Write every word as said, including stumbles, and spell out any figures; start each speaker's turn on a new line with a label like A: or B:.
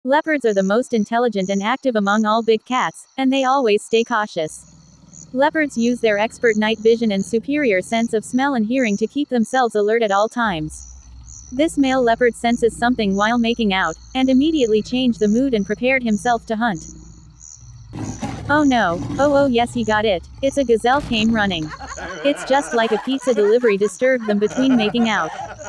A: Leopards are the most intelligent and active among all big cats, and they always stay cautious. Leopards use their expert night vision and superior sense of smell and hearing to keep themselves alert at all times. This male leopard senses something while making out, and immediately changed the mood and prepared himself to hunt. Oh no, oh oh yes he got it, it's a gazelle came running. It's just like a pizza delivery disturbed them between making out.